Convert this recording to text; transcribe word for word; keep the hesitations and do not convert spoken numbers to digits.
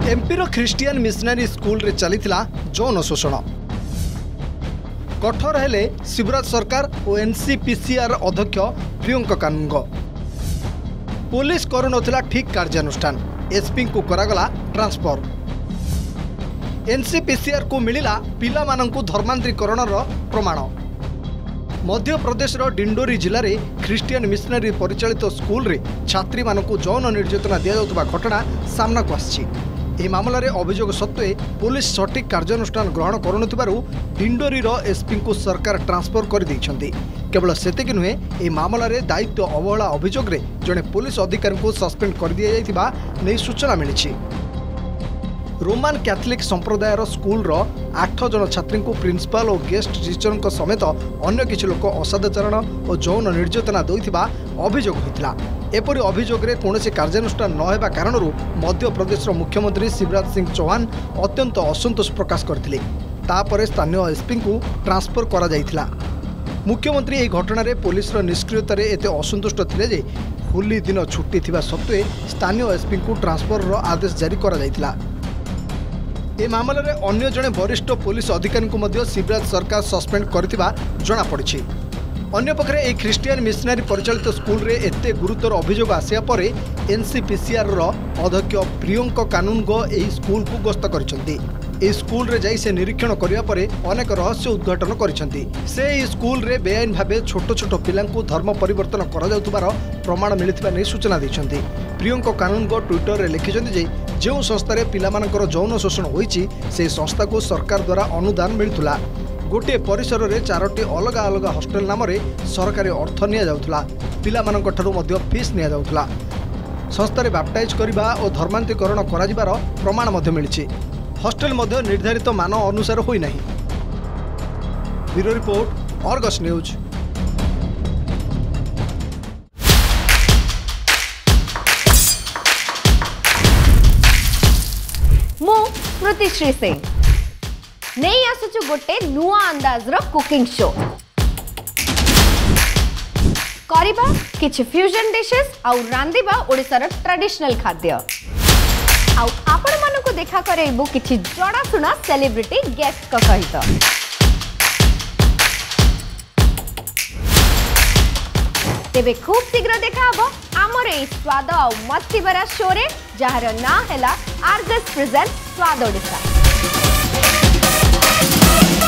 एमपीर Christian missionary school रे चलीथिला यौन शोषण कठोर हेले शिवराज सरकार और एनसीपीसीआर अध्यक्ष प्रियंका कानूनगो पुलिस करुनथिला ठीक कार्यानुष्ठान एसपी को करागला ट्रांसफर एनसीपीसीआर को मिलिला पिला मानंकु धर्मांतरीकरणर प्रमाण मध्य प्रदेश डिंडोरी जिले में ख्रिस्टियन मिशनरी परिचालित स्कूल रे छात्री मानंकु यौन निर्यातना दिया जाउतबा घटना सामना को आछि। एही मामला रे अभियोग सत्वे पुलिस सठिक कार्यानुष्ठान ग्रहण करुनथिबारु डिंडोरी एसपी को सरकार ट्रांसफर कर दैछन्ती। केवल सेतिक नुहे एही मामला रे दायित्व अवहेला अभियोग रे जणे पुलिस अधिकारी को सस्पेंड कर दिया जायतिबा नै सूचना मिलिछि। रोमान कैथोलिक संप्रदायर स्कूल रो आठ जन छात्री को प्रिंसिपल और गेस्ट टीचर समेत अन्य किछि लोक असदाचरण और यौन निर्यातना देउथिबा अभियोग होइतिला। एपरि अभियोग रे कोनोसी कार्यानुष्ठान न हेबा कारणरू मध्य प्रदेश मुख्यमंत्री शिवराज सिंह चौहान अत्यंत असंतोष प्रकाश करथिले। तापरे स्थानीय एसपी को ट्रांसफर करा जायतिला। मुख्यमंत्री एही घटना रे पुलिस रो निष्क्रियता रे एते असंतुष्ट थिले जे होली दिन छुट्टी थिबा सत्वे स्थानीय एसपी को ट्रांसफर रो आदेश जारी करा जायतिला। ए मामला रे अन्य जने वरिष्ठ पुलिस अधिकारी को मध्य शिवराज सरकार सस्पेंड करथिबा जणा पड़िछि। अन्य पक्षरे ए ख्रिस्टियन मिशनरी परिचालित स्कूल रे एते गुरुतर अभियोग आसिया परे एनसीपीसीआर रो अध्यक्ष प्रियंका कानूनगो एही स्कूल को गस्त करिसंती। ए स्कूल रे जाई से निरीक्षण करिया परे अनेक रहस्य उद्घाटन करिसंती। से ए स्कूल रे बेआईन भाबे छोट छोट पिलांकु धर्म परिवर्तन करा जाउतबार प्रमाण मिलिथिबा नै सूचना दैछंती। प्रियंका कानूनगो ट्विटर रे लिखिसंती जे जो संस्था रे पिलामानकर यौन शोषण होईछि से संस्था को सरकार द्वारा अनुदान मिलुथुला। गोटे परिसर रे चारोटी अलग अलग हॉस्टल नाम रे सरकारी अर्थ निया जाउथुला। पिलामानक ठारू मध्य फीस निया जाउथुला। संस्था रे बैप्टाइज करिबा और धर्मांतरीकरण करा जिबार प्रमाण मध्य मिलिछि। हॉस्टल मध्य निर्धारित मान अनुसार होई नाही। Bureau report Argus news. मु स्मृतिश्री सिंह नहीं आसुचु गोटे नुआ अंदाज रो कुकिंग शो करिबा किछि फ्यूजन डिशेस आउ रांदिबा ओडिसा रो ट्रेडिशनल खाद्य आउ आपण मानको देखा करेबु किछि जड़ा सुना सेलिब्रिटी गेस्ट का सहित। तेबे खूब शीघ्र देखा हबो आमर ए स्वाद आउ मस्ती भरा शो रे जहार ना हैला आर्गस प्रेजेंट स्वाद ओडिसा।